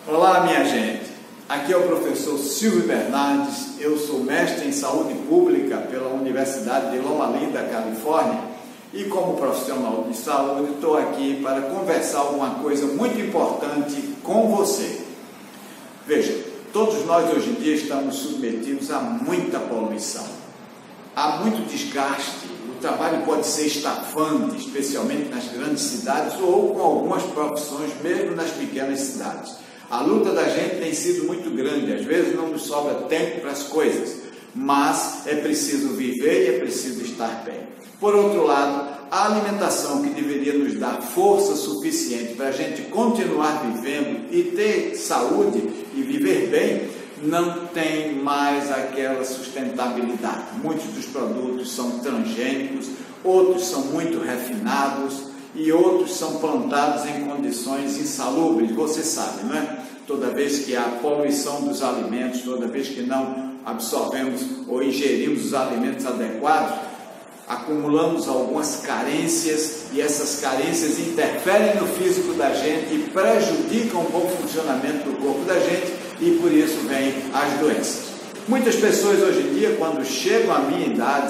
Olá, minha gente. Aqui é o professor Silvio Bernardes. Eu sou mestre em saúde pública pela Universidade de Loma Linda, Califórnia, e como profissional de saúde estou aqui para conversar alguma coisa muito importante com você. Veja, todos nós hoje em dia estamos submetidos a muita poluição, há muito desgaste, o trabalho pode ser estafante, especialmente nas grandes cidades ou com algumas profissões, mesmo nas pequenas cidades. A luta da gente tem sido muito grande, às vezes não nos sobra tempo para as coisas, mas é preciso viver e é preciso estar bem. Por outro lado, a alimentação que deveria nos dar força suficiente para a gente continuar vivendo e ter saúde e viver bem, não tem mais aquela sustentabilidade. Muitos dos produtos são transgênicos, outros são muito refinados e outros são plantados em condições insalubres. Você sabe, não é? Toda vez que há poluição dos alimentos, toda vez que não absorvemos ou ingerimos os alimentos adequados, acumulamos algumas carências e essas carências interferem no físico da gente e prejudicam o bom funcionamento do corpo da gente e por isso vêm as doenças. Muitas pessoas hoje em dia, quando chegam à minha idade,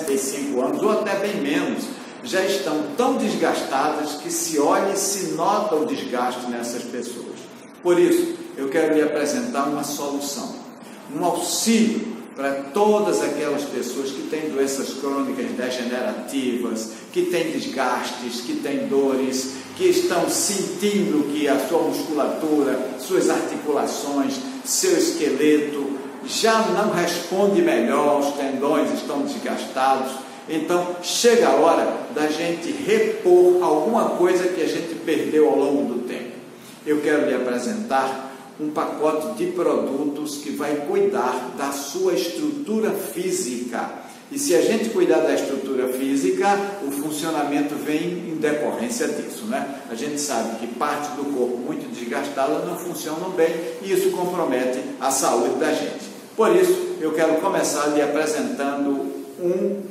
65 anos ou até bem menos, já estão tão desgastadas que se olha e se nota o desgaste nessas pessoas. Por isso, eu quero lhe apresentar uma solução, um auxílio para todas aquelas pessoas que têm doenças crônicas degenerativas, que têm desgastes, que têm dores, que estão sentindo que a sua musculatura, suas articulações, seu esqueleto já não responde melhor, os tendões estão desgastados. Então, chega a hora da gente repor alguma coisa que a gente perdeu ao longo do tempo. Eu quero lhe apresentar um pacote de produtos que vai cuidar da sua estrutura física. E se a gente cuidar da estrutura física, o funcionamento vem em decorrência disso, né? A gente sabe que parte do corpo muito desgastada não funcionam bem e isso compromete a saúde da gente. Por isso, eu quero começar lhe apresentando um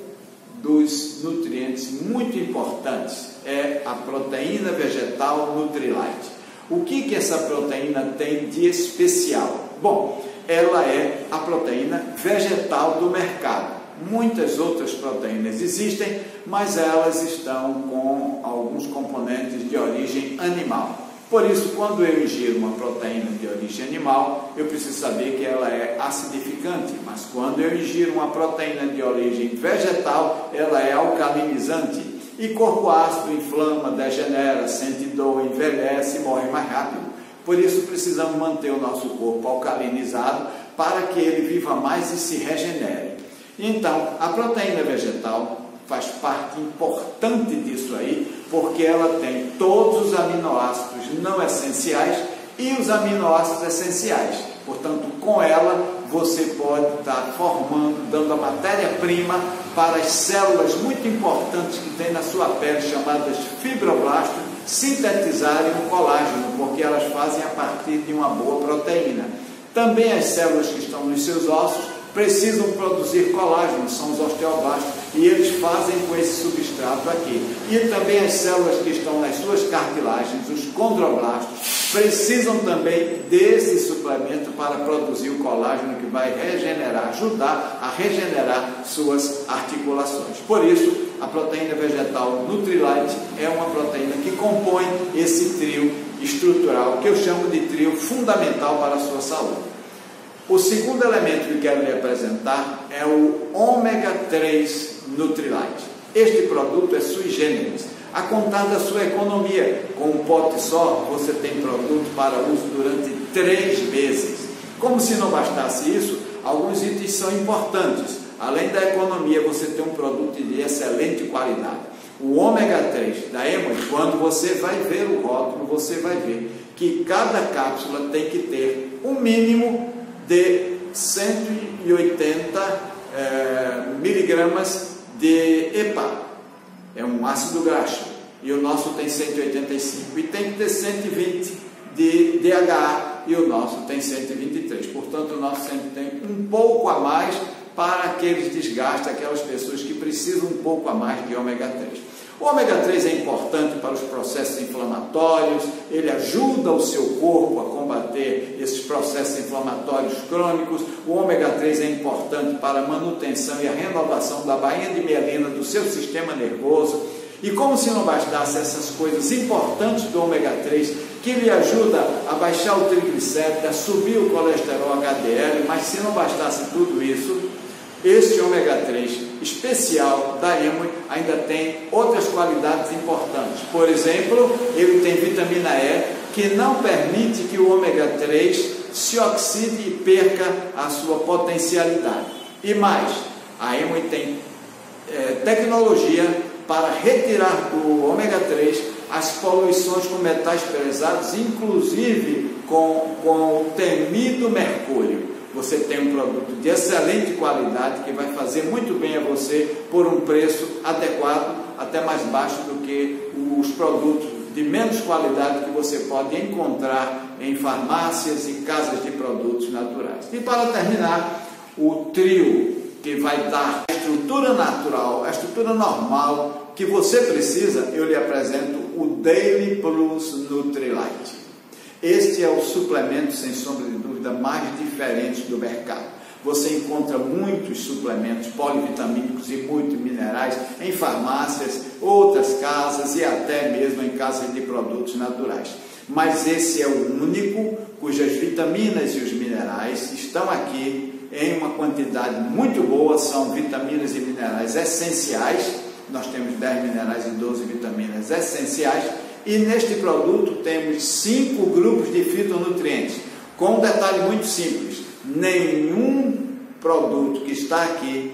dos nutrientes muito importantes, é a proteína vegetal Nutrilite. O que essa proteína tem de especial? Bom, ela é a proteína vegetal do mercado. Muitas outras proteínas existem, mas elas estão com alguns componentes de origem animal. Por isso, quando eu ingiro uma proteína de origem animal, eu preciso saber que ela é acidificante, mas quando eu ingiro uma proteína de origem vegetal, ela é alcalinizante. E corpo ácido inflama, degenera, sente dor, envelhece e morre mais rápido. Por isso, precisamos manter o nosso corpo alcalinizado para que ele viva mais e se regenere. Então, a proteína vegetal faz parte importante disso aí, porque ela tem todos os aminoácidos não essenciais e os aminoácidos essenciais. Portanto, com ela você pode estar formando, dando a matéria-prima para as células muito importantes que tem na sua pele, chamadas fibroblastos, sintetizarem o colágeno, porque elas fazem a partir de uma boa proteína. Também as células que estão nos seus ossos precisam produzir colágeno, são os osteoblastos, e eles fazem com esse substrato aqui. E também as células que estão nas suas cartilagens, os condroblastos, precisam também desse suplemento para produzir o colágeno que vai regenerar, ajudar a regenerar suas articulações. Por isso, a proteína vegetal Nutrilite é uma proteína que compõe esse trio estrutural, que eu chamo de trio fundamental para a sua saúde. O segundo elemento que quero lhe apresentar é o ômega 3 Nutrilite. Este produto é sui generis, a contar da sua economia. Com um pote só, você tem produto para uso durante 3 meses. Como se não bastasse isso, alguns itens são importantes. Além da economia, você tem um produto de excelente qualidade. O ômega 3 da Emoli, quando você vai ver o rótulo, você vai ver que cada cápsula tem que ter um mínimo de 180 miligramas de EPA, é um ácido graxo, e o nosso tem 185, e tem que ter 120 de DHA, e o nosso tem 123, portanto o nosso sempre tem um pouco a mais para aqueles desgastes, aquelas pessoas que precisam um pouco a mais de ômega 3. O ômega 3 é importante para os processos inflamatórios, ele ajuda o seu corpo a combater esses processos inflamatórios crônicos. O ômega 3 é importante para a manutenção e a renovação da bainha de mielina do seu sistema nervoso. E como se não bastasse essas coisas importantes do ômega 3, que lhe ajuda a baixar o triglicérido, a subir o colesterol HDL, mas se não bastasse tudo isso, este ômega 3 especial da Emoi ainda tem outras qualidades importantes. Por exemplo, ele tem vitamina E, que não permite que o ômega 3 se oxide e perca a sua potencialidade. E mais, a Emoi tem tecnologia para retirar do ômega 3 as poluições com metais pesados, inclusive com o temido mercúrio. Você tem um produto de excelente qualidade que vai fazer muito bem a você por um preço adequado, até mais baixo do que os produtos de menos qualidade que você pode encontrar em farmácias e casas de produtos naturais. E para terminar, o trio que vai dar a estrutura natural, a estrutura normal que você precisa, eu lhe apresento o Daily Plus Nutrilite. Este é o suplemento, sem sombra de dúvida, mais diferente do mercado. Você encontra muitos suplementos polivitamínicos e muitos minerais em farmácias, outras casas e até mesmo em casas de produtos naturais. Mas esse é o único cujas vitaminas e os minerais estão aqui em uma quantidade muito boa, são vitaminas e minerais essenciais. Nós temos 10 minerais e 12 vitaminas essenciais. E neste produto temos 5 grupos de fitonutrientes, com um detalhe muito simples: nenhum produto que está aqui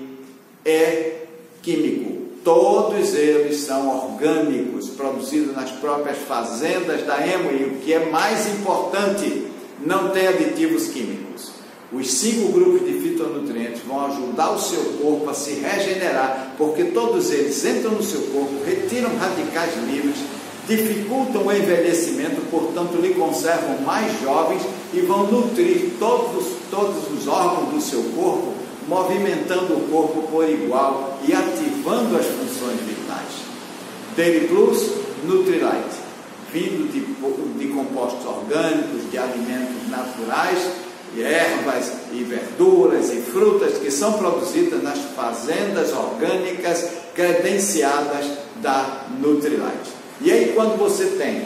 é químico, todos eles são orgânicos, produzidos nas próprias fazendas da Emoi, e o que é mais importante, não tem aditivos químicos. Os 5 grupos de fitonutrientes vão ajudar o seu corpo a se regenerar, porque todos eles entram no seu corpo, retiram radicais livres, dificultam o envelhecimento, portanto lhe conservam mais jovens e vão nutrir todos os órgãos do seu corpo, movimentando o corpo por igual e ativando as funções vitais. Daily Plus Nutrilite, vindo de compostos orgânicos, de alimentos naturais, ervas e verduras e frutas que são produzidas nas fazendas orgânicas credenciadas da Nutrilite. E aí, quando você tem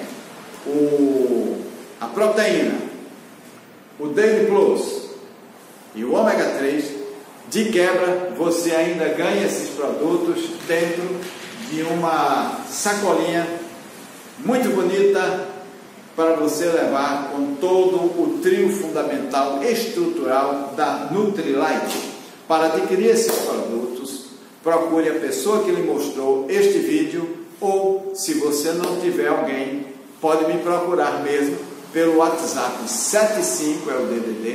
a proteína, o Daily Plus e o ômega 3, de quebra, você ainda ganha esses produtos dentro de uma sacolinha muito bonita para você levar com todo o trio fundamental estrutural da Nutrilite. Para adquirir esses produtos, procure a pessoa que lhe mostrou este vídeo, ou, se você não tiver alguém, pode me procurar mesmo pelo WhatsApp 75, é o DDD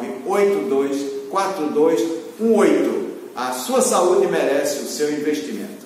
75999824218. A sua saúde merece o seu investimento.